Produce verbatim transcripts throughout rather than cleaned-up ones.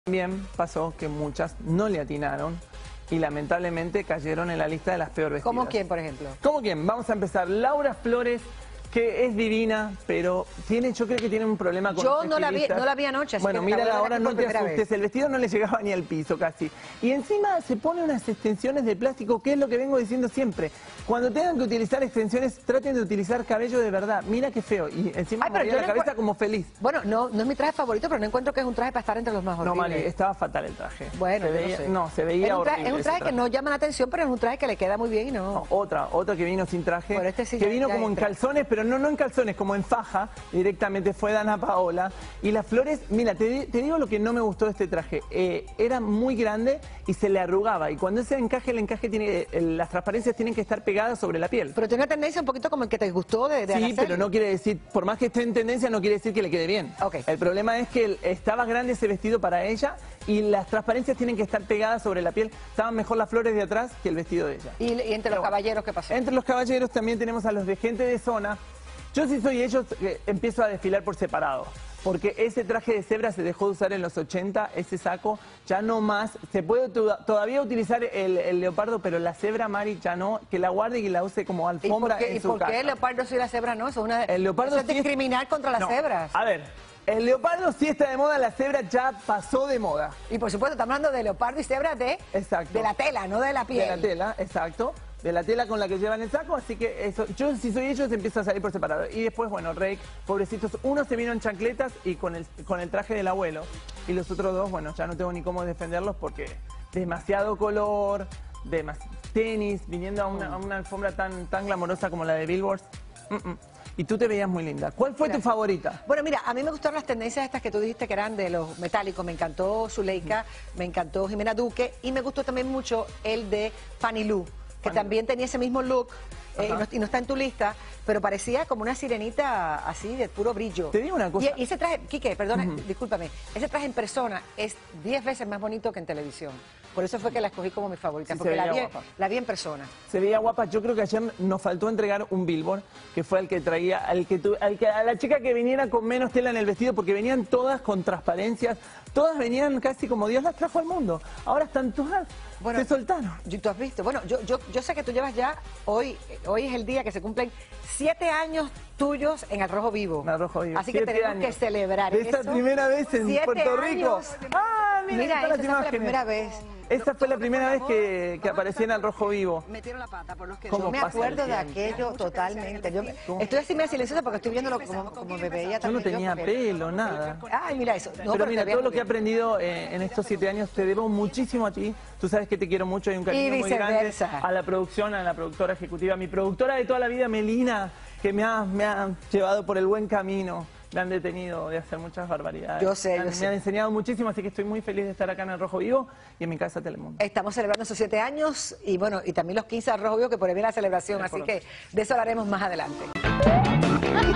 También pasó que muchas no le atinaron y lamentablemente cayeron en la lista de las peor vestidas. ¿Cómo quién, por ejemplo? ¿Cómo quién? Vamos a empezar. Laura Flores, que es divina, pero tiene, yo creo que tiene un problema con Yo los no la, vi, estilistas. no la vi anoche, así Bueno, que mira, la ahora no te asustes, vez. El vestido no le llegaba ni al piso casi. Y encima se pone unas extensiones de plástico, que es lo que vengo diciendo siempre. Cuando tengan que utilizar extensiones, traten de utilizar cabello de verdad. Mira qué feo. Y encima Ay, pero movía yo la no cabeza como feliz. Bueno, no, no es mi traje favorito, pero no encuentro que es un traje para estar entre los más horribles. No, Mari, estaba fatal el traje. Bueno, se yo veía, no sé. No, se veía es un traje, horrible. Es un traje, traje que no llama la atención, pero es un traje que le queda muy bien y no... No, otra, otra que vino sin traje, Bueno, este sí que ya- vino ya como en entra. calzones, pero no, no en calzones, como en faja, directamente fue Dana Paola. Y las flores, mira, te, di- te digo lo que no me gustó de este traje, eh, era muy grande y se le arrugaba, y cuando ese encaje, el encaje tiene, el- las transparencias tienen que estar pegadas sobre la piel. Pero tiene una tendencia un poquito como el que te gustó de, de Sí, Araceli. pero no quiere decir, por más que esté en tendencia, no quiere decir que le quede bien. Ok. El problema es que el- estaba grande ese vestido para ella y las transparencias tienen que estar pegadas sobre la piel. Estaban mejor las flores de atrás que el vestido de ella. Y, y entre Pero los bueno, caballeros, ¿qué pasó? Entre los caballeros también tenemos a los de gente de zona. Yo si soy ellos, eh, empiezo a desfilar por separado. Porque ese traje de cebra se dejó de usar en los ochenta, ese saco ya no más. Se puede to- todavía utilizar el, el leopardo, pero la cebra, Mari, ya no. Que la guarde y la use como ¿Y por alfombra qué, en y su por qué casa. el leopardo sí y la cebra no? Eso es, una, El leopardo eso es sí es- discriminar contra las No, cebras. A ver, el leopardo sí está de moda, la cebra ya pasó de moda. Y por supuesto, estamos hablando de leopardo y cebra de, Exacto. de la tela, no de la piel. De la tela, exacto. De la tela con la que llevan el saco, así que eso, yo si soy ellos empiezo a salir por separado. Y después, bueno, Rake, pobrecitos, uno se vino en chancletas y con el, con el traje del abuelo. Y los otros dos, bueno, ya no tengo ni cómo defenderlos porque demasiado color, demas tenis, viniendo a una, a una alfombra tan, tan glamorosa como la de Billboard. Mm -mm. Y tú te veías muy linda. ¿Cuál fue Gracias. tu favorita? Bueno, mira, a mí me gustaron las tendencias estas que tú dijiste que eran de los metálicos. Me encantó Zuleika, me encantó Jimena Duque y me gustó también mucho el de Fanny Lu, que Fanny también tenía ese mismo look eh, y, Ajá. no, y no está en tu lista, pero parecía como una sirenita así de puro brillo. Te digo una cosa. Y, y ese traje, Quique, perdona, discúlpame, ese traje en persona es diez veces más bonito que en televisión. Por eso fue que la escogí como mi favorita, Sí, se porque la vi, veía guapa. la vi en persona. Se veía guapa. Yo creo que ayer nos faltó entregar un billboard, que fue el que traía, al que tu- al que, a la chica que viniera con menos tela en el vestido, porque venían todas con transparencias, todas venían casi como Dios las trajo al mundo. Ahora están todas, Bueno, se soltaron. Y tú has visto, bueno, yo, yo, yo sé que tú llevas ya, hoy, hoy es el día que se cumplen siete años tuyos en Al Rojo Vivo. En Al Rojo Vivo, Así que siete tenemos años. que celebrar Esta eso. primera vez en Siete Puerto Rico. años. Ah, mira, Mira, ahí están esa las fue la imágenes. primera vez. Esta fue la primera vez que, que aparecí en Al Rojo Vivo. Metieron la pata por los que ¿Cómo Yo me pasa el acuerdo de tiempo? aquello totalmente. Yo me- estoy así medio silenciosa porque estoy viéndolo como, como me veía Yo no también. tenía porque- pelo, nada. Ay, mira eso. No, pero te mira, veías todo lo muy que he bien. aprendido eh, en estos siete años te debo muchísimo a ti. Tú sabes que te quiero mucho y un cariño Y muy grande viceversa. a la producción, a la productora ejecutiva, mi productora de toda la vida, Melina, que me ha, me ha llevado por el buen camino. Me han detenido de hacer muchas barbaridades. Yo sé, me yo han, me sé. han enseñado muchísimo, así que estoy muy feliz de estar acá en El Rojo Vivo y en mi casa Telemundo. Estamos celebrando esos siete años y bueno, y también los quince al Rojo Vivo, que por ahí viene la celebración, así que de eso hablaremos más adelante.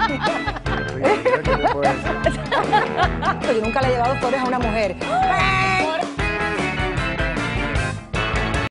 Yo nunca le he llevado flores a una mujer.